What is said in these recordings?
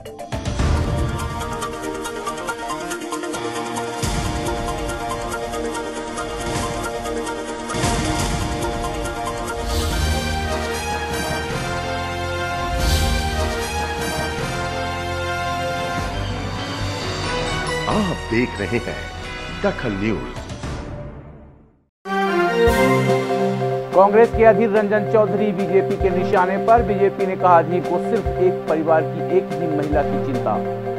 आप देख रहे हैं दखल न्यूज। कांग्रेस के अधीर रंजन चौधरी बीजेपी के निशाने पर। बीजेपी ने कहा अधीर को सिर्फ एक परिवार की एक ही महिला की चिंता।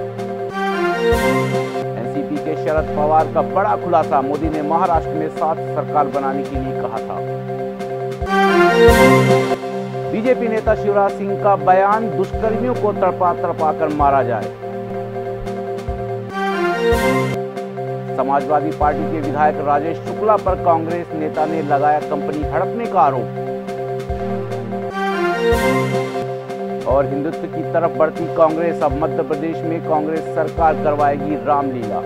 एनसीपी के शरद पवार का बड़ा खुलासा। मोदी ने महाराष्ट्र में साथ सरकार बनाने के लिए कहा था। बीजेपी नेता शिवराज सिंह का बयान, दुष्कर्मियों को तड़पा तड़पा कर मारा जाए। समाजवादी पार्टी के विधायक राजेश शुक्ला पर कांग्रेस नेता ने लगाया कंपनी हड़पने का आरोप। और हिंदुत्व की तरफ बढ़ती कांग्रेस, अब मध्य प्रदेश में कांग्रेस सरकार करवाएगी रामलीला।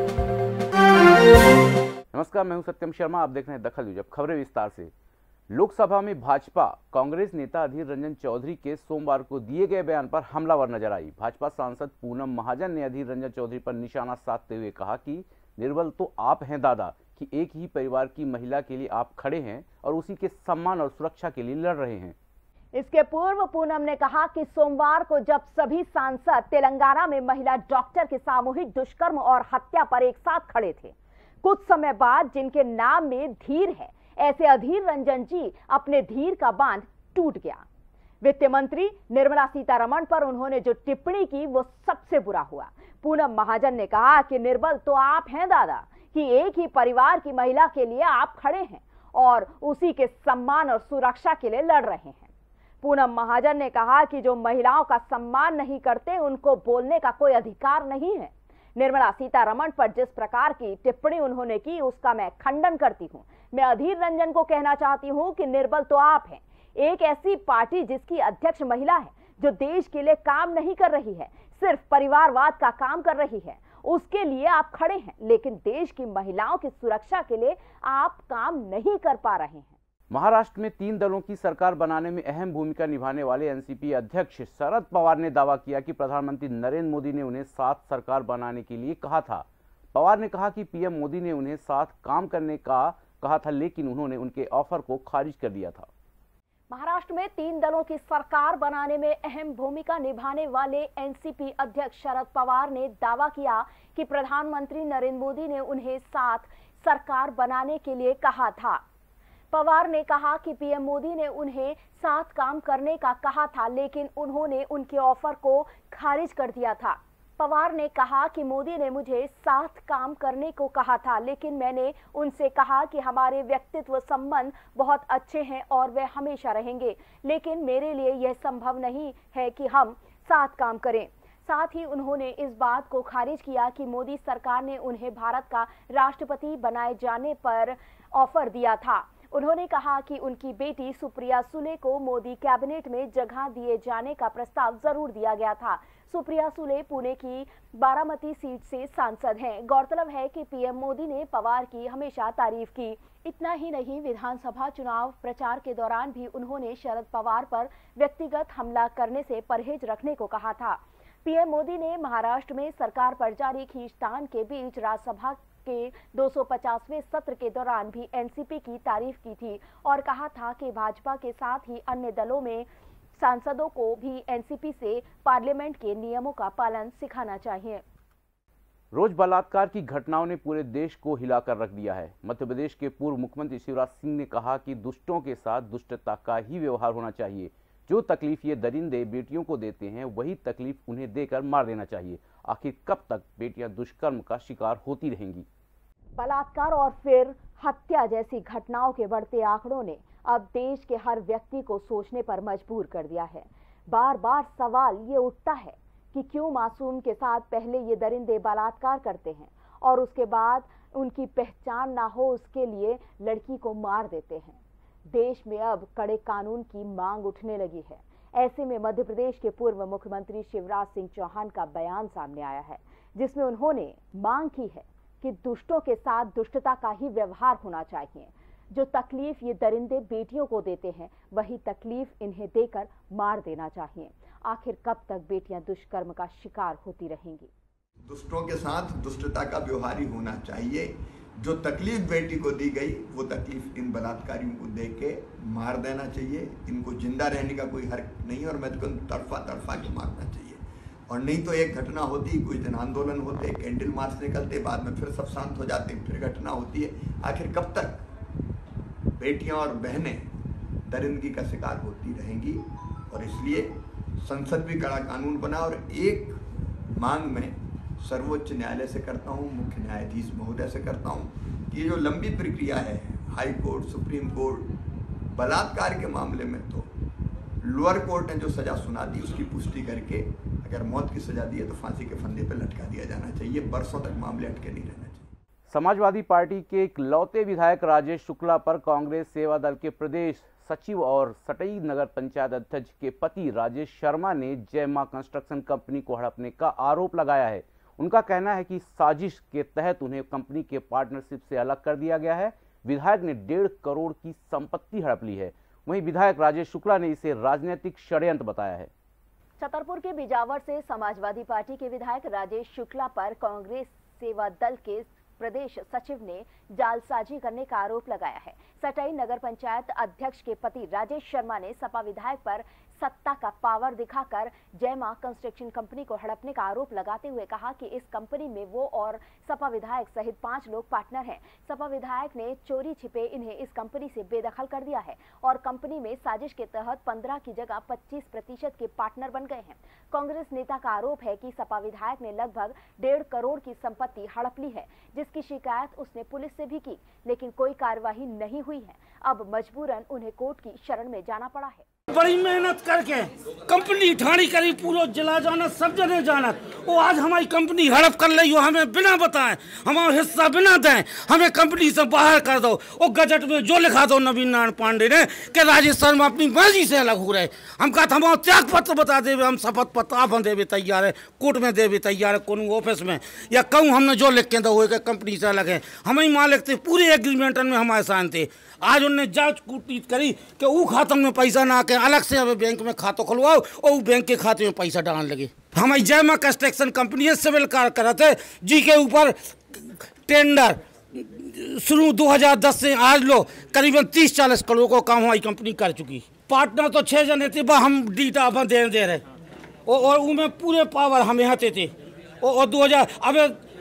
नमस्कार, मैं हूं सत्यम शर्मा, आप देख रहे हैं दखल न्यूज। अब खबरें विस्तार से। लोकसभा में भाजपा कांग्रेस नेता अधीर रंजन चौधरी के सोमवार को दिए गए बयान पर हमलावर नजर आई। भाजपा सांसद पूनम महाजन ने अधीर रंजन चौधरी पर निशाना साधते हुए कहा कि निर्बल तो आप हैं दादा, कि एक ही परिवार की महिला के लिए आप खड़े हैं और उसी के सम्मान और सुरक्षा के लिए लड़ रहे हैं। इसके पूर्व पूनम ने कहा कि सोमवार को जब सभी सांसद तेलंगाना में महिला डॉक्टर के सामूहिक दुष्कर्म और हत्या पर एक साथ खड़े थे, कुछ समय बाद जिनके नाम में धीर है, ऐसे अधीर रंजन जी अपने धीर का बांध टूट गया। वित्त मंत्री निर्मला सीतारमण पर उन्होंने जो टिप्पणी की वो सबसे बुरा हुआ। पूनम महाजन ने कहा कि निर्बल तो आप हैं दादा, कि एक ही परिवार की महिला के लिए आप खड़े हैं और उसी के सम्मान और सुरक्षा के लिए लड़ रहे हैं। पूनम महाजन ने कहा कि जो महिलाओं का सम्मान नहीं करते उनको बोलने का कोई अधिकार नहीं है। निर्मला सीतारमण पर जिस प्रकार की टिप्पणी उन्होंने की उसका मैं खंडन करती हूं। मैं अधीर रंजन को कहना चाहती हूं कि निर्बल तो आप हैं। एक ऐसी पार्टी जिसकी अध्यक्ष महिला है, जो देश के लिए काम नहीं कर रही है, सिर्फ परिवारवाद का काम कर रही है, उसके लिए आप खड़े हैं, लेकिन देश की महिलाओं की सुरक्षा के लिए आप काम नहीं कर पा रहे हैं। महाराष्ट्र में 3 दलों की सरकार बनाने में अहम भूमिका निभाने वाले एनसीपी अध्यक्ष शरद पवार ने दावा किया कि प्रधानमंत्री नरेंद्र मोदी ने उन्हें साथ सरकार बनाने के लिए कहा था। पवार ने कहा कि पीएम मोदी ने उन्हें साथ काम करने का कहा था, लेकिन उन्होंने उनके ऑफर को खारिज कर दिया था। महाराष्ट्र में 3 दलों की सरकार बनाने में अहम भूमिका निभाने वाले एनसीपी अध्यक्ष शरद पवार ने दावा किया कि प्रधानमंत्री नरेंद्र मोदी ने उन्हें साथ सरकार बनाने के लिए कहा था। पवार ने कहा कि पीएम मोदी ने उन्हें साथ काम करने का कहा था, लेकिन उन्होंने उनके ऑफर को खारिज कर दिया था। पवार ने कहा कि मोदी ने मुझे साथ काम करने को कहा था, लेकिन मैंने उनसे कहा कि हमारे व्यक्तित्व संबंध बहुत अच्छे हैं और वे हमेशा रहेंगे, लेकिन मेरे लिए यह संभव नहीं है कि हम साथ काम करें। साथ ही उन्होंने इस बात को खारिज किया कि मोदी सरकार ने उन्हें भारत का राष्ट्रपति बनाए जाने पर ऑफर दिया था। उन्होंने कहा कि उनकी बेटी सुप्रिया सुले को मोदी कैबिनेट में जगह दिए जाने का प्रस्ताव जरूर दिया गया था। सुप्रिया सुले पुणे की बारामती सीट से सांसद हैं। गौरतलब है कि पीएम मोदी ने पवार की हमेशा तारीफ की। इतना ही नहीं, विधानसभा चुनाव प्रचार के दौरान भी उन्होंने शरद पवार पर व्यक्तिगत हमला करने से परहेज रखने को कहा था। पीएम मोदी ने महाराष्ट्र में सरकार पर जारी खींचतान के बीच राज्यसभा के 250वें सत्र के दौरान भी एनसीपी की तारीफ की थी और कहा था कि भाजपा के साथ ही अन्य दलों में सांसदों को भी एनसीपी से पार्लियामेंट के नियमों का पालन सिखाना चाहिए। रोज बलात्कार की घटनाओं ने पूरे देश को हिलाकर रख दिया है। मध्य प्रदेश के पूर्व मुख्यमंत्री शिवराज सिंह ने कहा कि दुष्टों के साथ दुष्टता का ही व्यवहार होना चाहिए। जो तकलीफ ये दरिंदे बेटियों को देते हैं, वही तकलीफ उन्हें देकर मार देना चाहिए। आखिर कब तक बेटियां दुष्कर्म का शिकार होती रहेंगी? बलात्कार और फिर हत्या जैसी घटनाओं के बढ़ते आंकड़ों ने अब देश के हर व्यक्ति को सोचने पर मजबूर कर दिया है। बार बार सवाल ये उठता है कि क्यों मासूम के साथ पहले ये दरिंदे बलात्कार करते हैं और उसके बाद उनकी पहचान ना हो उसके लिए लड़की को मार देते हैं। देश में अब कड़े कानून की मांग उठने लगी है। ऐसे में मध्य प्रदेश के पूर्व मुख्यमंत्री शिवराज सिंह चौहान का बयान सामने आया है, जिसमें उन्होंने मांग की है कि दुष्टों के साथ दुष्टता का ही व्यवहार होना चाहिए। जो तकलीफ ये दरिंदे बेटियों को देते हैं, वही तकलीफ इन्हें देकर मार देना चाहिए। आखिर कब तक बेटियां दुष्कर्म का शिकार होती रहेंगी? दुष्टों के साथ दुष्टता का व्यवहार ही होना चाहिए। जो तकलीफ बेटी को दी गई वो तकलीफ इन बलात्कारियों को दे के मार देना चाहिए। इनको जिंदा रहने का कोई हक नहीं और मैं तो तड़फा के मारना चाहिए। और नहीं तो एक घटना होती, कुछ दिन आंदोलन होते, कैंडल मार्च निकलते, बाद में फिर सब शांत हो जाते, फिर घटना होती है। आखिर कब तक बेटियां और बहनें दरिंदगी का शिकार होती रहेंगी? और इसलिए संसद भी कड़ा कानून बना। और एक मांग में सर्वोच्च न्यायालय से करता हूँ, मुख्य न्यायाधीश महोदय से करता हूँ कि ये जो लंबी प्रक्रिया है, हाई कोर्ट, सुप्रीम कोर्ट, बलात्कार के मामले में तो लोअर कोर्ट ने जो सजा सुना दी उसकी पुष्टि करके अगर मौत की सजा दी है तो फांसी के फंदे पर लटका दिया जाना चाहिए। बरसों तक मामले अटके नहीं रहना चाहिए। समाजवादी पार्टी के इकलौते विधायक राजेश शुक्ला पर कांग्रेस सेवा दल के प्रदेश सचिव और सटई नगर पंचायत अध्यक्ष के पति राजेश शर्मा ने जय मां कंस्ट्रक्शन कंपनी को हड़पने का आरोप लगाया है। उनका कहना है कि साजिश के तहत उन्हें कंपनी के पार्टनरशिप से अलग कर दिया गया है। विधायक ने 1.5 करोड़ की संपत्ति हड़प ली है। वहीं विधायक राजेश शुक्ला ने इसे राजनीतिक षड्यंत्र बताया है। छतरपुर के बिजावर से समाजवादी पार्टी के विधायक राजेश शुक्ला पर कांग्रेस सेवा दल के प्रदेश सचिव ने जालसाजी करने का आरोप लगाया है। सटई नगर पंचायत अध्यक्ष के पति राजेश शर्मा ने सपा विधायक पर सत्ता का पावर दिखाकर जय मां कंस्ट्रक्शन कंपनी को हड़पने का आरोप लगाते हुए कहा कि इस कंपनी में वो और सपा विधायक सहित 5 लोग पार्टनर हैं। सपा विधायक ने चोरी छिपे इन्हें इस कंपनी से बेदखल कर दिया है और कंपनी में साजिश के तहत 15 की जगह 25% के पार्टनर बन गए हैं। कांग्रेस नेता का आरोप है कि सपा विधायक ने लगभग 1.5 करोड़ की संपत्ति हड़प ली है, जिसकी शिकायत उसने पुलिस से भी की, लेकिन कोई कार्रवाई नहीं हुई है। अब मजबूरन उन्हें कोर्ट की शरण में जाना पड़ा है। बड़ी मेहनत करके कंपनी ठाणी करी, पूरा जिला जानत, सब जने जानत। वो आज हमारी कंपनी हड़प कर ली हो, हमें बिना बताएं, हमारा हिस्सा बिना दें, हमें कंपनी से बाहर कर दो। वो गजट में जो लिखा दो नवीन नारायण पांडे ने कि राजेश शर्मा अपनी मर्जी से अलग हो रहे। हम कहा था हमारा त्याग पत्र बता देवे, हम शपथ पत्र आप देवे तैयार है, कोर्ट में देवे तैयार है, कौन ऑफिस में या कहूँ हमने जो लिख के दो कंपनी से अलग है। हम ही मालिक थे, पूरे एग्रीमेंट में हमारे साथ थे। आज उन्होंने जांच कूटनीत करी कि वो खाते में पैसा ना के अलग से हमें बैंक में खाता खुलवाओ और बैंक के खाते में पैसा डालने लगे। हमारी जय मां कंस्ट्रक्शन कंपनी है, सिविल कार्य कर थे जी के ऊपर टेंडर शुरू 2010 से आज लो करीबन 30-40 करोड़ को काम हमारी कंपनी कर चुकी। पार्टनर तो 6 जने थे, हम डीटा अपन दे रहे और उनमें पूरे पावर हमें हाथे थे। और 2000 अब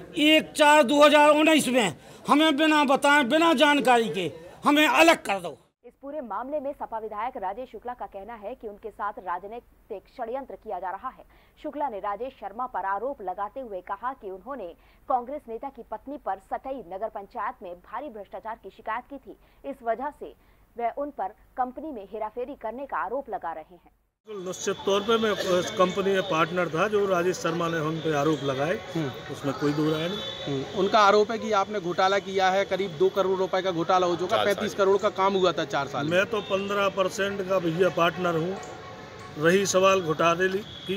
1/4/2019 में हमें बिना बताएं, बिना जानकारी के हमें अलग कर दो। इस पूरे मामले में सपा विधायक राजेश शुक्ला का कहना है कि उनके साथ राजनीतिक षड्यंत्र किया जा रहा है। शुक्ला ने राजेश शर्मा पर आरोप लगाते हुए कहा कि उन्होंने कांग्रेस नेता की पत्नी पर सटई नगर पंचायत में भारी भ्रष्टाचार की शिकायत की थी। इस वजह से वह उन पर कंपनी में हेराफेरी करने का आरोप लगा रहे हैं। निश्चित तौर पे मैं कंपनी में पार्टनर था जो राजेश शर्मा ने हम पे आरोप लगाए, उसमें कोई दो राय नहीं। उनका आरोप है कि आपने घोटाला किया है, करीब 2 करोड़ रुपए का घोटाला हो चुका, 35 करोड़ का काम हुआ था 4 साल में। मैं तो 15% का भैया पार्टनर हूँ। रही सवाल घोटाले की,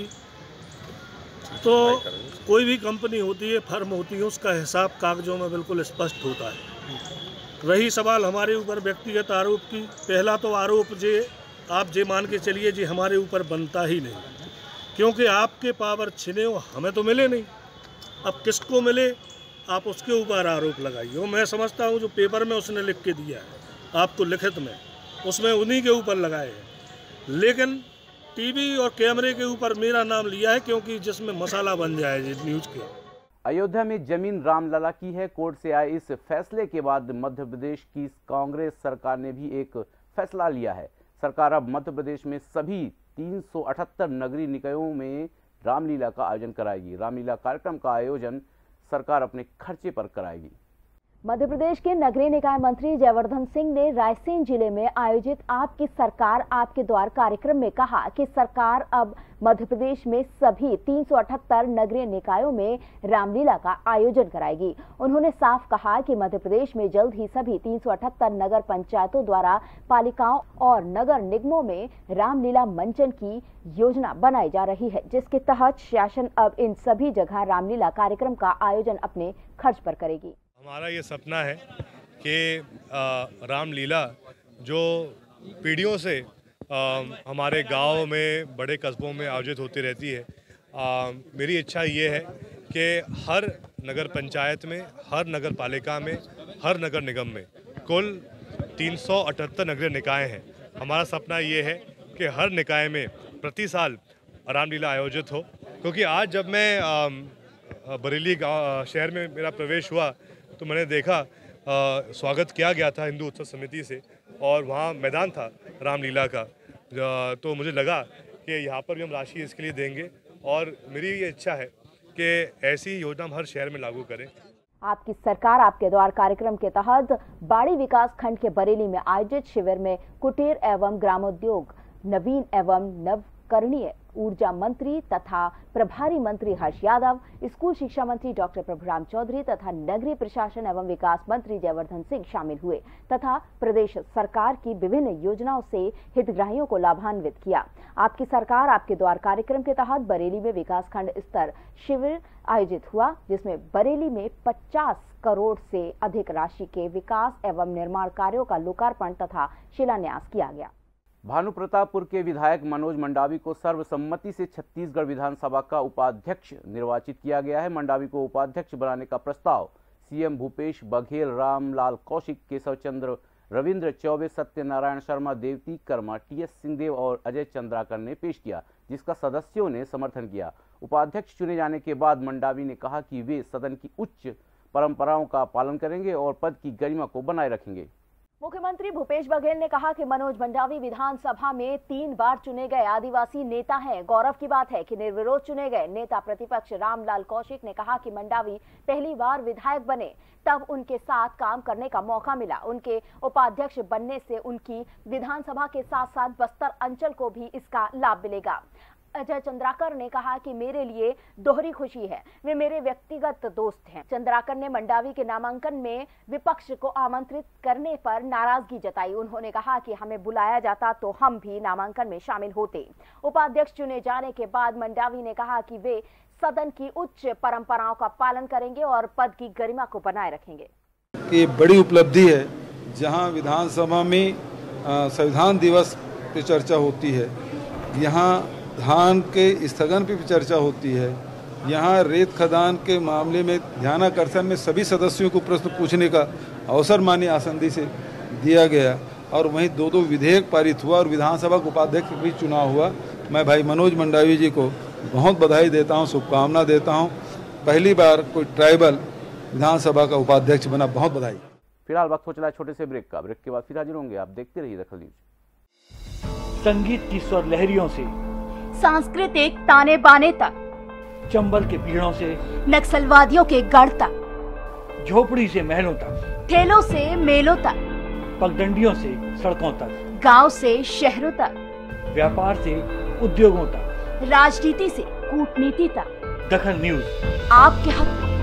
तो कोई भी कंपनी होती है, फर्म होती है, उसका हिसाब कागजों में बिल्कुल स्पष्ट होता है। रही सवाल हमारे ऊपर व्यक्तिगत आरोप की, पहला तो आरोप आप जे मान के चलिए जी हमारे ऊपर बनता ही नहीं, क्योंकि आपके पावर छिने हो, हमें तो मिले नहीं। अब किसको मिले आप उसके ऊपर आरोप लगाइए। मैं समझता हूँ जो पेपर में उसने लिख के दिया है आपको लिखित में, उसमें उन्हीं के ऊपर लगाए हैं, लेकिन टीवी और कैमरे के ऊपर मेरा नाम लिया है क्योंकि जिसमें मसाला बन जाए जी न्यूज़ के। अयोध्या में जमीन रामलला की है। कोर्ट से आए इस फैसले के बाद मध्य प्रदेश की कांग्रेस सरकार ने भी एक फैसला लिया है। सरकार अब मध्य प्रदेश में सभी 378 नगरीय निकायों में रामलीला का आयोजन कराएगी। रामलीला कार्यक्रम का आयोजन सरकार अपने खर्चे पर कराएगी। मध्य प्रदेश के नगरीय निकाय मंत्री जयवर्धन सिंह ने रायसेन जिले में आयोजित आपकी सरकार आपके द्वार कार्यक्रम में कहा कि सरकार अब मध्य प्रदेश में सभी 378 नगरीय निकायों में रामलीला का आयोजन कराएगी। उन्होंने साफ कहा कि मध्य प्रदेश में जल्द ही सभी 378 नगर पंचायतों द्वारा पालिकाओं और नगर निगमों में रामलीला मंचन की योजना बनाई जा रही है, जिसके तहत शासन अब इन सभी जगह रामलीला कार्यक्रम का आयोजन अपने खर्च पर करेगी। हमारा ये सपना है कि रामलीला जो पीढ़ियों से हमारे गांव में, बड़े कस्बों में आयोजित होती रहती है। मेरी इच्छा ये है कि हर नगर पंचायत में, हर नगर पालिका में, हर नगर निगम में कुल 378 नगरीय निकाय हैं। हमारा सपना ये है कि हर निकाय में प्रति साल रामलीला आयोजित हो, क्योंकि आज जब मैं बरेली शहर में मेरा प्रवेश हुआ तो मैंने देखा स्वागत किया गया था हिंदू उत्सव समिति से, और वहाँ मैदान था रामलीला का। तो मुझे लगा कि यहाँ पर भी हम राशि इसके लिए देंगे, और मेरी ये इच्छा है कि ऐसी योजना हम हर शहर में लागू करें। आपकी सरकार आपके द्वार कार्यक्रम के तहत बाड़ी विकास खंड के बरेली में आयोजित शिविर में कुटीर एवं ग्रामोद्योग, नवीन एवं नवकरणीय ऊर्जा मंत्री तथा प्रभारी मंत्री हर्ष यादव, स्कूल शिक्षा मंत्री डॉक्टर प्रभुराम चौधरी तथा नगरीय प्रशासन एवं विकास मंत्री जयवर्धन सिंह शामिल हुए तथा प्रदेश सरकार की विभिन्न योजनाओं से हितग्राहियों को लाभान्वित किया। आपकी सरकार आपके द्वार कार्यक्रम के तहत बरेली में विकास खंड स्तर शिविर आयोजित हुआ, जिसमें बरेली में 50 करोड़ से अधिक राशि के विकास एवं निर्माण कार्यों का लोकार्पण तथा शिलान्यास किया गया। भानुप्रतापपुर के विधायक मनोज मंडावी को सर्वसम्मति से छत्तीसगढ़ विधानसभा का उपाध्यक्ष निर्वाचित किया गया है। मंडावी को उपाध्यक्ष बनाने का प्रस्ताव सीएम भूपेश बघेल, रामलाल कौशिक, केशव चंद्र, रविंद्र चौबे, सत्यनारायण शर्मा, देवती कर्मा, टीएस सिंहदेव और अजय चंद्राकर ने पेश किया, जिसका सदस्यों ने समर्थन किया। उपाध्यक्ष चुने जाने के बाद मंडावी ने कहा कि वे सदन की उच्च परंपराओं का पालन करेंगे और पद की गरिमा को बनाए रखेंगे। मुख्यमंत्री भूपेश बघेल ने कहा कि मनोज मंडावी विधानसभा में 3 बार चुने गए आदिवासी नेता हैं। गौरव की बात है कि निर्विरोध चुने गए नेता प्रतिपक्ष रामलाल कौशिक ने कहा कि मंडावी पहली बार विधायक बने तब उनके साथ काम करने का मौका मिला। उनके उपाध्यक्ष बनने से उनकी विधानसभा के साथ साथ बस्तर अंचल को भी इसका लाभ मिलेगा। अजय चंद्राकर ने कहा कि मेरे लिए दोहरी खुशी है, वे मेरे व्यक्तिगत दोस्त हैं। चंद्राकर ने मंडावी के नामांकन में विपक्ष को आमंत्रित करने पर नाराजगी जताई। उन्होंने कहा कि हमें बुलाया जाता तो हम भी नामांकन में शामिल होते। उपाध्यक्ष चुने जाने के बाद मंडावी ने कहा कि वे सदन की उच्च परंपराओं का पालन करेंगे और पद की गरिमा को बनाए रखेंगे। ये बड़ी उपलब्धि है, जहां विधानसभा में संविधान दिवस पे चर्चा होती है, यहाँ धान के स्थगन पे भी चर्चा होती है, यहाँ रेत खदान के मामले में ध्यानाकर्षण में सभी सदस्यों को प्रश्न पूछने का अवसर माननीय आसंदी से दिया गया, और वहीं 2 विधेयक पारित हुआ और विधानसभा का उपाध्यक्ष भी चुनाव हुआ। मैं भाई मनोज मंडावी जी को बहुत बधाई देता हूँ, शुभकामना देता हूँ। पहली बार कोई ट्राइबल विधानसभा का उपाध्यक्ष बना, बहुत बधाई। फिलहाल वक्त हो चला है छोटे से ब्रेक का। ब्रेक के बाद फिर हाजिर होंगे, आप देखते रहिए दखल न्यूज। संगीत की स्वर लहरियों से सांस्कृतिक ताने बाने तक, चंबल के पीड़ों से नक्सलवादियों के गढ़ तक, झोपड़ी से महलों तक, ठेलों से मेलों तक, पगडंडियों से सड़कों तक, गांव से शहरों तक, व्यापार से उद्योगों तक, राजनीति से कूटनीति तक, दखल न्यूज आपके हक में।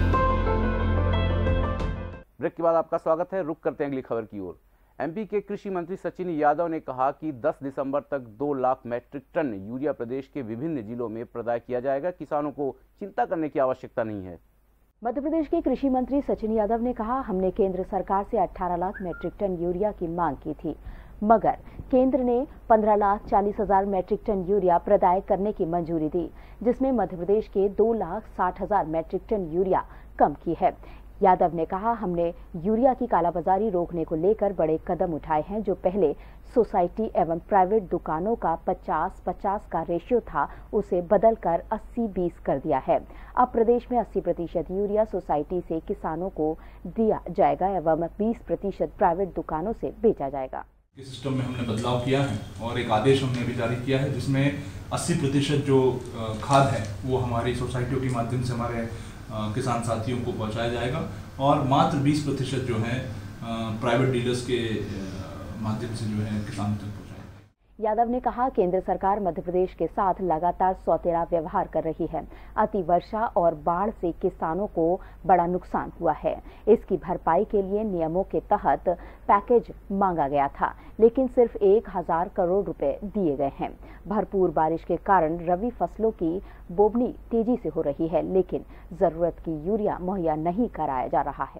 ब्रेक के बाद आपका स्वागत है। रुक करते हैं अगली खबर की ओर। एमपी के कृषि मंत्री सचिन यादव ने कहा कि 10 दिसंबर तक 2 लाख मैट्रिक टन यूरिया प्रदेश के विभिन्न जिलों में प्रदाय किया जाएगा। किसानों को चिंता करने की आवश्यकता नहीं है। मध्य प्रदेश के कृषि मंत्री सचिन यादव ने कहा, हमने केंद्र सरकार से 18 लाख मैट्रिक टन यूरिया की मांग की थी, मगर केंद्र ने 15,40,000 मैट्रिक टन यूरिया प्रदाय करने की मंजूरी दी, जिसमें मध्य प्रदेश के 2,60,000 मैट्रिक टन यूरिया कम की है। यादव ने कहा, हमने यूरिया की कालाबाजारी रोकने को लेकर बड़े कदम उठाए हैं। जो पहले सोसाइटी एवं प्राइवेट दुकानों का 50-50 का रेशियो था, उसे बदलकर 80-20 कर दिया है। अब प्रदेश में 80% यूरिया सोसाइटी से किसानों को दिया जाएगा एवं 20% प्राइवेट दुकानों से बेचा जाएगा। इस सिस्टम में हमने बदलाव किया है और एक आदेश हमने भी जारी किया है, जिसमें 80% जो खाद है वो हमारी सोसाइटियों के माध्यम से हमारे किसान साथियों को पहुंचाया जाएगा, और मात्र 20% जो है प्राइवेट डीलर्स के माध्यम से जो है किसानों तक पहुंचाया। यादव ने कहा, केंद्र सरकार मध्य प्रदेश के साथ लगातार सौतेला व्यवहार कर रही है। अति वर्षा और बाढ़ से किसानों को बड़ा नुकसान हुआ है। इसकी भरपाई के लिए नियमों के तहत पैकेज मांगा गया था, लेकिन सिर्फ 1,000 करोड़ रुपए दिए गए हैं। भरपूर बारिश के कारण रबी फसलों की बोवनी तेजी से हो रही है, लेकिन जरूरत की यूरिया मुहैया नहीं कराया जा रहा है।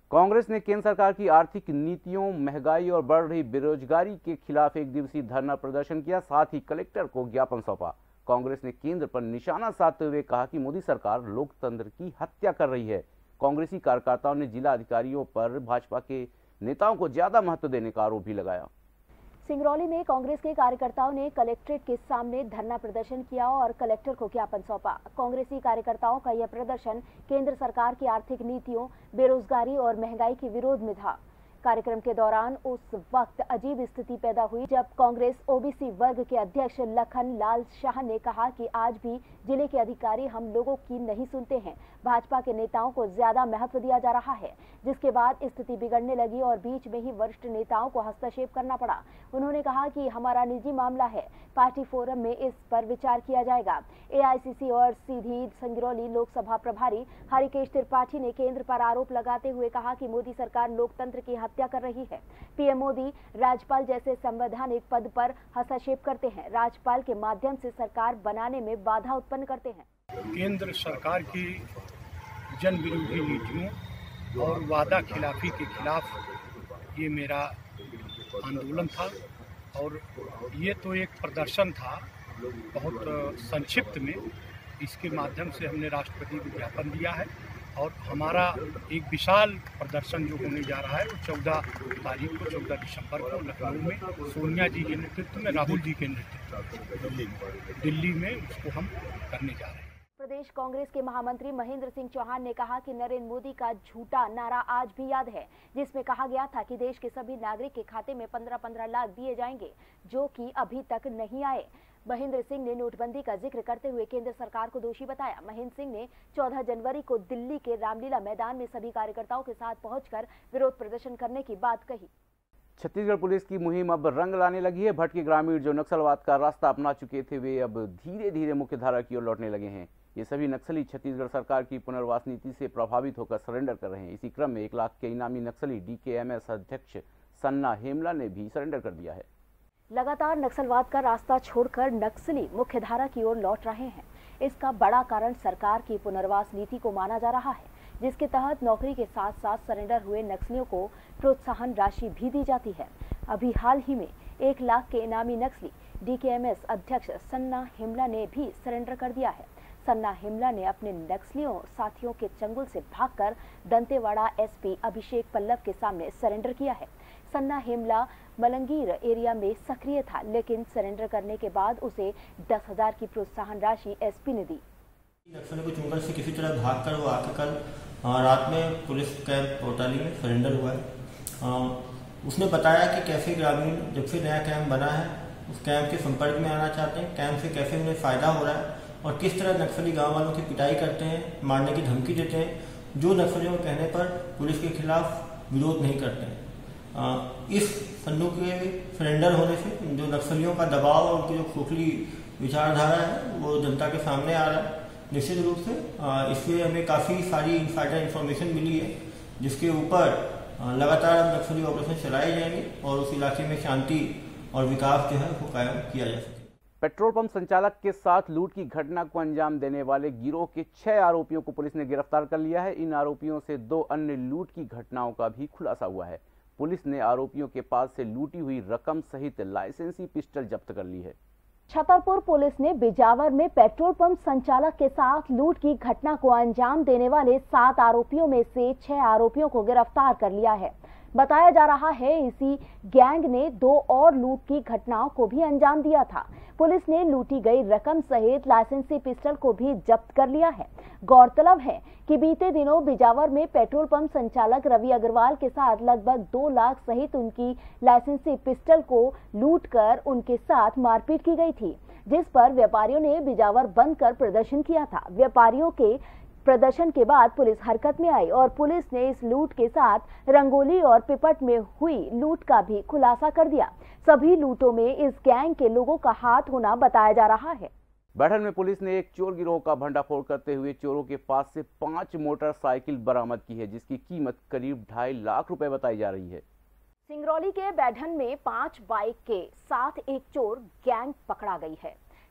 कांग्रेस ने केंद्र सरकार की आर्थिक नीतियों, महंगाई और बढ़ रही बेरोजगारी के खिलाफ एक दिवसीय धरना प्रदर्शन किया। साथ ही कलेक्टर को ज्ञापन सौंपा। कांग्रेस ने केंद्र पर निशाना साधते हुए कहा कि मोदी सरकार लोकतंत्र की हत्या कर रही है। कांग्रेसी कार्यकर्ताओं ने जिला अधिकारियों पर भाजपा के नेताओं को ज्यादा महत्व देने का आरोप भी लगाया। सिंगरौली में कांग्रेस के कार्यकर्ताओं ने कलेक्ट्रेट के सामने धरना प्रदर्शन किया और कलेक्टर को ज्ञापन सौंपा। कांग्रेसी कार्यकर्ताओं का यह प्रदर्शन केंद्र सरकार की आर्थिक नीतियों, बेरोजगारी और महंगाई के विरोध में था। कार्यक्रम के दौरान उस वक्त अजीब स्थिति पैदा हुई जब कांग्रेस ओबीसी वर्ग के अध्यक्ष लखन लाल शाह ने कहा कि आज भी जिले के अधिकारी हम लोगों की नहीं सुनते हैं, भाजपा के नेताओं को ज्यादा महत्व दिया जा रहा है, जिसके बाद स्थिति बिगड़ने लगी और बीच में ही वरिष्ठ नेताओं को हस्तक्षेप करना पड़ा। उन्होंने कहा कि हमारा निजी मामला है, पार्टी फोरम में इस पर विचार किया जाएगा। एआईसीसी और सीधी सिंगरौली लोकसभा प्रभारी हरिकेश त्रिपाठी ने केंद्र पर आरोप लगाते हुए कहा कि मोदी सरकार लोकतंत्र की हत्या कर रही है। पीएम मोदी राज्यपाल जैसे संवैधानिक पद पर हस्तक्षेप करते हैं, राज्यपाल के माध्यम से सरकार बनाने में बाधा उत्पन्न करते हैं। केंद्र सरकार की जन विरोधी नीतियों और वादा खिलाफी के खिलाफ ये मेरा आंदोलन था और ये तो एक प्रदर्शन था बहुत संक्षिप्त में। इसके माध्यम से हमने राष्ट्रपति को ज्ञापन दिया है और हमारा एक विशाल प्रदर्शन जो होने जा रहा है वो 14 तारीख को 14 दिसंबर को लखनऊ में सोनिया जी के नेतृत्व में, राहुल जी के नेतृत्व में दिल्ली में उसको हम करने जा रहे हैं। प्रदेश कांग्रेस के महामंत्री महेंद्र सिंह चौहान ने कहा कि नरेंद्र मोदी का झूठा नारा आज भी याद है, जिसमें कहा गया था कि देश के सभी नागरिक के खाते में 15-15 लाख दिए जाएंगे, जो कि अभी तक नहीं आए। महेंद्र सिंह ने नोटबंदी का जिक्र करते हुए केंद्र सरकार को दोषी बताया। महेंद्र सिंह ने 14 जनवरी को दिल्ली के रामलीला मैदान में सभी कार्यकर्ताओं के साथ पहुंचकर विरोध प्रदर्शन करने की बात कही। छत्तीसगढ़ पुलिस की मुहिम अब रंग लाने लगी है। भटके ग्रामीण जो नक्सलवाद का रास्ता अपना चुके थे, वे अब धीरे धीरे मुख्यधारा की ओर लौटने लगे हैं। ये सभी नक्सली छत्तीसगढ़ सरकार की पुनर्वास नीति से प्रभावित होकर सरेंडर कर रहे हैं। इसी क्रम में 1 लाख के इनामी नक्सली डीकेएमएस अध्यक्ष सन्ना हेमला ने भी सरेंडर कर दिया है। लगातार नक्सलवाद का रास्ता छोड़कर नक्सली मुख्यधारा की ओर लौट रहे हैं। इसका बड़ा कारण सरकार की पुनर्वास नीति को माना जा रहा है, जिसके तहत नौकरी के साथ साथ सरेंडर हुए नक्सलियों को प्रोत्साहन राशि भी दी जाती है। अभी हाल ही में 1 लाख के इनामी नक्सली डीकेएमएस अध्यक्ष सन्ना हेमला ने भी सरेंडर कर दिया है। सन्ना हेमला ने अपने नक्सलियों साथियों के चंगुल से भागकर दंतेवाड़ा एसपी अभिषेक पल्लव के सामने सरेंडर किया है। सन्ना हेमला मलंगीर एरिया में सक्रिय था, लेकिन सरेंडर करने के बाद उसे 10,000 की प्रोत्साहन राशि एसपी ने दी। नक्सलियों को चुंगल से किसी तरह भागकर वो आके कल रात में पुलिस कैंप पोटाली में सरेंडर हुआ है। उसने बताया कि कैसे ग्रामीण जब से नया कैंप बना है उस कैंप के संपर्क में आना चाहते हैं, कैंप से कैसे उन्हें फायदा हो रहा है और किस तरह नक्सली गांव वालों की पिटाई करते हैं, मारने की धमकी देते हैं, जो नक्सलियों के कहने पर पुलिस के खिलाफ विरोध नहीं करते हैं। इस सन्नू के सरेंडर होने से जो नक्सलियों का दबाव और उनकी जो खोखली विचारधारा है वो जनता के सामने आ रहा है। निश्चित रूप से इससे हमें काफ़ी सारी इनसाइडर इन्फॉर्मेशन मिली है, जिसके ऊपर लगातार अब नक्सली ऑपरेशन चलाए जाएंगे और उस इलाके में शांति और विकास जो है वो कायम किया जा सके। पेट्रोल पंप संचालक के साथ लूट की घटना को अंजाम देने वाले गिरोह के 6 आरोपियों को पुलिस ने गिरफ्तार कर लिया है। इन आरोपियों से 2 अन्य लूट की घटनाओं का भी खुलासा हुआ है। पुलिस ने आरोपियों के पास से लूटी हुई रकम सहित लाइसेंसी पिस्टल जब्त कर ली है। छतरपुर पुलिस ने बिजावर में पेट्रोल पंप संचालक के साथ लूट की घटना को अंजाम देने वाले 7 आरोपियों में से 6 आरोपियों को गिरफ्तार कर लिया है। बताया जा रहा है इसी गैंग ने 2 और लूट की घटनाओं को भी अंजाम दिया था। पुलिस ने लूटी गई रकम सहित लाइसेंसी पिस्टल को भी जब्त कर लिया है। गौरतलब है कि बीते दिनों बिजावर में पेट्रोल पंप संचालक रवि अग्रवाल के साथ लगभग 2 लाख सहित उनकी लाइसेंसी पिस्टल को लूटकर उनके साथ मारपीट की गई थी, जिस पर व्यापारियों ने बिजावर बंद कर प्रदर्शन किया था। व्यापारियों के प्रदर्शन के बाद पुलिस हरकत में आई और पुलिस ने इस लूट के साथ रंगोली और पिपट में हुई लूट का भी खुलासा कर दिया। सभी लूटों में इस गैंग के लोगों का हाथ होना बताया जा रहा है। बैठक में पुलिस ने एक चोर गिरोह का भंडाफोड़ करते हुए चोरों के पास से 5 मोटरसाइकिल बरामद की है, जिसकी कीमत करीब 2.5 लाख रुपए बताई जा रही है। सिंगरौली के बैठन में 5 बाइक के साथ एक चोर गैंग पकड़ा गई है।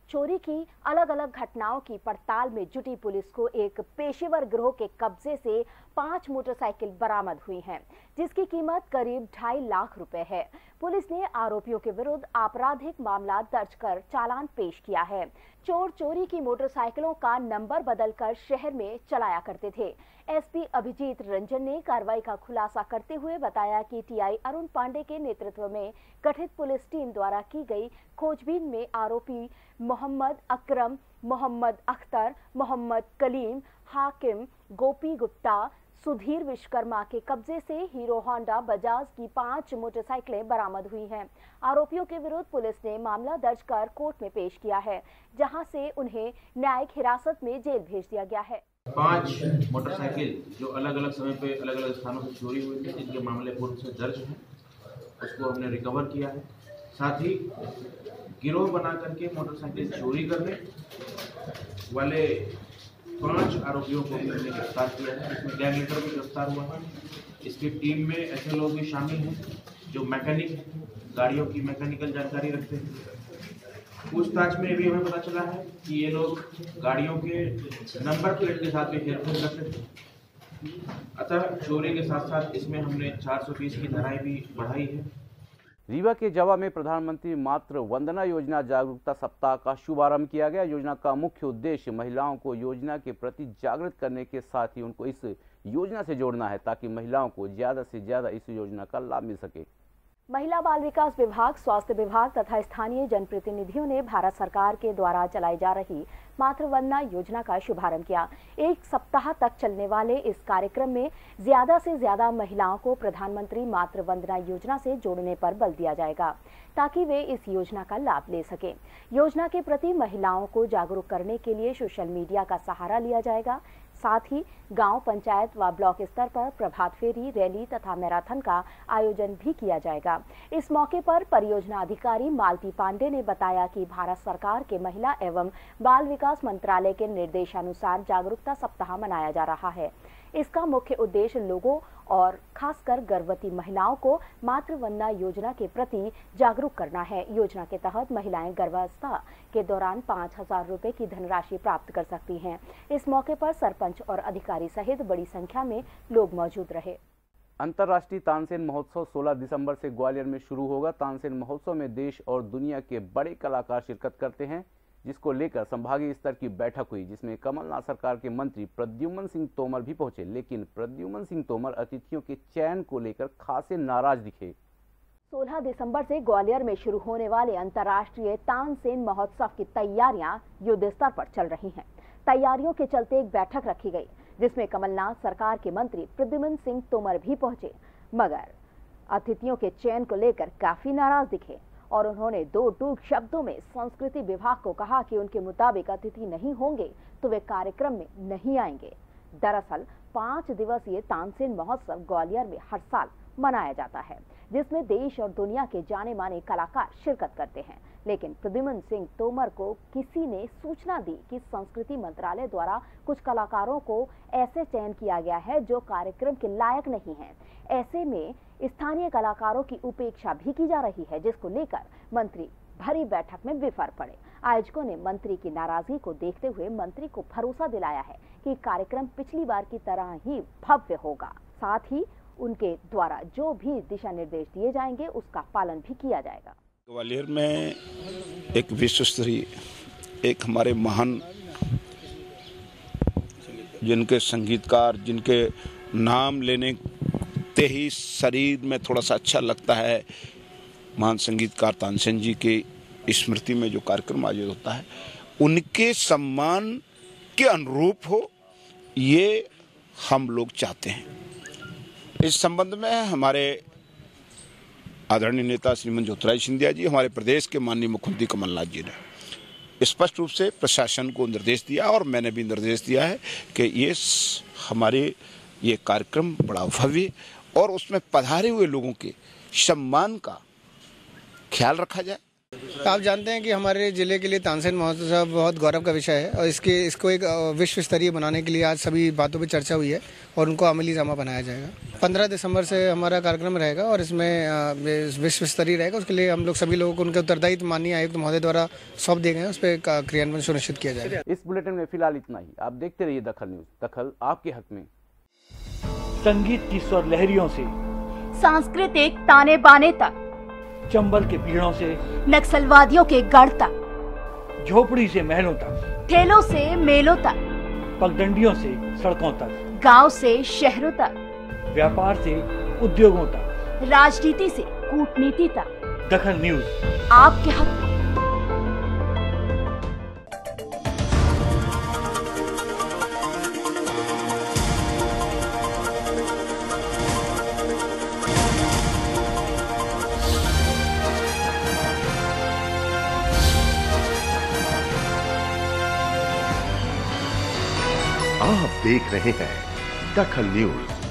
चोरी की अलग अलग घटनाओं की पड़ताल में जुटी पुलिस को एक पेशेवर गिरोह के कब्जे से 5 मोटरसाइकिल बरामद हुई हैं, जिसकी कीमत करीब 2.5 लाख रुपए है। पुलिस ने आरोपियों के विरुद्ध आपराधिक मामला दर्ज कर चालान पेश किया है। चोर चोरी की मोटरसाइकिलों का नंबर बदलकर शहर में चलाया करते थे। एसपी अभिजीत रंजन ने कार्रवाई का खुलासा करते हुए बताया कि टीआई अरुण पांडे के नेतृत्व में गठित पुलिस टीम द्वारा की गई खोजबीन में आरोपी मोहम्मद अकरम, मोहम्मद अख्तर, मोहम्मद कलीम, हाकिम, गोपी गुप्ता, सुधीर विश्वकर्मा के कब्जे से हीरो होंडा बजाज की 5 मोटरसाइकिलें बरामद हुई हैं। आरोपियों के विरुद्ध पुलिस ने मामला दर्ज कर कोर्ट में पेश किया है, जहां से उन्हें न्यायिक हिरासत में जेल भेज दिया गया है। 5 मोटरसाइकिल जो अलग अलग समय पे अलग अलग स्थानों से चोरी हुए थे, जिनके मामले पूर्व से दर्ज हैं, उसको हमने रिकवर किया है। साथ ही गिरोह बना करके मोटरसाइकिल चोरी करने वाले 5 आरोपियों को भी हमने गिरफ्तार किया है, जिसमें गैंग लीडर भी गिरफ्तार हुआ है। इसकी टीम में ऐसे लोग भी शामिल हैं जो मैकेनिक, गाड़ियों की मैकेनिकल जानकारी रखते हैं। पूछताछ में भी हमें पता चला है कि ये लोग गाड़ियों के नंबर प्लेट के साथ भी हेरफेर करते थे। अतः चोरी के साथ साथ इसमें हमने 420 की धाराएं भी बढ़ाई है। रीवा के जवा में प्रधानमंत्री मातृ वंदना योजना जागरूकता सप्ताह का शुभारंभ किया गया। योजना का मुख्य उद्देश्य महिलाओं को योजना के प्रति जागृत करने के साथ ही उनको इस योजना से जोड़ना है, ताकि महिलाओं को ज्यादा से ज्यादा इस योजना का लाभ मिल सके। महिला बाल विकास विभाग, स्वास्थ्य विभाग तथा स्थानीय जनप्रतिनिधियों ने भारत सरकार के द्वारा चलाई जा रही मातृ वंदना योजना का शुभारंभ किया। 1 सप्ताह तक चलने वाले इस कार्यक्रम में ज्यादा से ज्यादा महिलाओं को प्रधानमंत्री मातृ वंदना योजना से जोड़ने पर बल दिया जाएगा, ताकि वे इस योजना का लाभ ले सकें। योजना के प्रति महिलाओं को जागरूक करने के लिए सोशल मीडिया का सहारा लिया जाएगा। साथ ही गांव, पंचायत व ब्लॉक स्तर पर प्रभात फेरी, रैली तथा मैराथन का आयोजन भी किया जाएगा। इस मौके पर परियोजना अधिकारी मालती पांडे ने बताया कि भारत सरकार के महिला एवं बाल विकास मंत्रालय के निर्देशानुसार जागरूकता सप्ताह मनाया जा रहा है। इसका मुख्य उद्देश्य लोगों और खासकर गर्भवती महिलाओं को मातृ वंदना योजना के प्रति जागरूक करना है। योजना के तहत महिलाएं गर्भावस्था के दौरान 5,000 रुपए की धनराशि प्राप्त कर सकती हैं। इस मौके पर सरपंच और अधिकारी सहित बड़ी संख्या में लोग मौजूद रहे। अंतर्राष्ट्रीय तानसेन महोत्सव 16 दिसंबर से ग्वालियर में शुरू होगा। तानसेन महोत्सव में देश और दुनिया के बड़े कलाकार शिरकत करते हैं, जिसको लेकर संभागीय स्तर की बैठक हुई, जिसमें कमलनाथ सरकार के मंत्री प्रद्युम्न सिंह तोमर भी पहुंचे। लेकिन प्रद्युम्न सिंह तोमर अतिथियों के चयन को लेकर खासे नाराज दिखे। 16 दिसंबर से ग्वालियर में शुरू होने वाले अंतर्राष्ट्रीय तानसेन महोत्सव की तैयारियां युद्ध स्तर पर चल रही हैं। तैयारियों के चलते एक बैठक रखी गई, जिसमें कमलनाथ सरकार के मंत्री प्रद्युम्न सिंह तोमर भी पहुंचे, मगर अतिथियों के चयन को लेकर काफी नाराज दिखे और उन्होंने 2 टूक शब्दों में संस्कृति विभाग को कहा कि उनके मुताबिक अतिथि नहीं होंगे तो वे कार्यक्रम में नहीं आएंगे। दरअसल 5 दिवसीय तानसेन महोत्सव ग्वालियर में हर साल मनाया जाता है, जिसमें देश और दुनिया के जाने माने कलाकार शिरकत करते हैं। लेकिन प्रद्युम्न सिंह तोमर को किसी ने सूचना दी कि संस्कृति मंत्रालय द्वारा कुछ कलाकारों को ऐसे चयन किया गया है जो कार्यक्रम के लायक नहीं है। ऐसे में स्थानीय कलाकारों की उपेक्षा भी की जा रही है, जिसको लेकर मंत्री भरी बैठक में विफर पड़े। आयोजकों ने मंत्री की नाराजगी को देखते हुए मंत्री को भरोसा दिलाया है कि कार्यक्रम पिछली बार की तरह ही भव्य होगा। साथ ही उनके द्वारा जो भी दिशा निर्देश दिए जाएंगे उसका पालन भी किया जाएगा। ग्वालियर में एक विश्व स्तरीय, एक हमारे महान जिनके संगीतकार, जिनके नाम लेने ते ही शरीर में थोड़ा सा अच्छा लगता है, महान संगीतकार तानसेन जी की स्मृति में जो कार्यक्रम आयोजित होता है, उनके सम्मान के अनुरूप हो, ये हम लोग चाहते हैं। इस संबंध में हमारे आदरणीय नेता श्रीमान ज्योतिरादित्य सिंधिया जी, हमारे प्रदेश के माननीय मुख्यमंत्री कमलनाथ जी ने स्पष्ट रूप से प्रशासन को निर्देश दिया और मैंने भी निर्देश दिया है कि ये कार्यक्रम बड़ा भव्य और उसमें पधारे हुए लोगों के सम्मान का ख्याल रखा जाए। आप जानते हैं कि हमारे जिले के लिए तानसेन महोत्सव बहुत गौरव का विषय है और इसको एक विश्व स्तरीय बनाने के लिए आज सभी बातों पे चर्चा हुई है और उनको अमली जामा बनाया जाएगा। 15 दिसंबर से हमारा कार्यक्रम रहेगा और इसमें विश्व स्तरीय रहेगा। उसके लिए हम लोग सभी लोगों को उनके उत्तरदायित्व माननीय आयुक्त महोदय द्वारा सौंप दिए गए हैं, उस पर क्रियान्वयन सुनिश्चित किया जाएगा। इस बुलेटिन में फिलहाल इतना ही। आप देखते रहिए दखल न्यूज, दखल आपके हक में। संगीत की स्वर लहरियों से सांस्कृतिक ताने बाने तक, चंबल के पीड़ों से नक्सलवादियों के गढ़ तक, झोपड़ी से महलों तक, ठेलों से मेलों तक, पगडंडियों से सड़कों तक, गांव से शहरों तक, व्यापार से उद्योगों तक, राजनीति से कूटनीति तक, दखल न्यूज आपके हक में। आप देख रहे हैं दखल न्यूज।